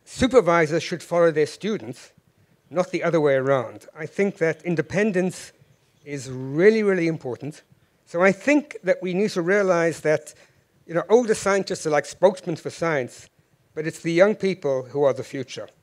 supervisors should follow their students, not the other way around. I think that independence is really, really important. So I think that we need to realize that older scientists are like spokesmen for science, but it's the young people who are the future.